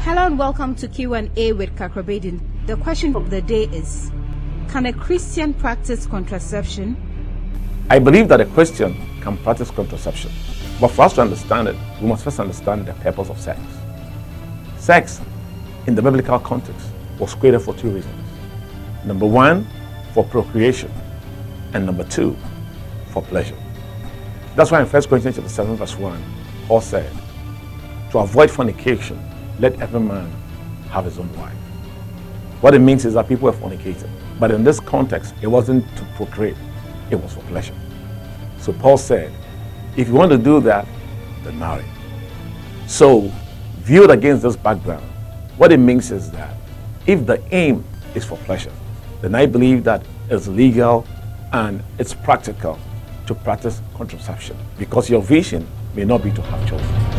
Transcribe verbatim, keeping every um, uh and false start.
Hello and welcome to Q and A with Kakra. The question of the day is, can a Christian practice contraception? I believe that a Christian can practice contraception. But for us to understand it, we must first understand the purpose of sex. Sex, in the biblical context, was created for two reasons. Number one, for procreation. And number two, for pleasure. That's why in First Corinthians chapter seven, verse one, Paul said, to avoid fornication, let every man have his own wife. What it means is that people were fornicating. But in this context, it wasn't to procreate, it was for pleasure. So Paul said, if you want to do that, then marry. So, viewed against this background, what it means is that if the aim is for pleasure, then I believe that it's legal and it's practical to practice contraception, because your vision may not be to have children.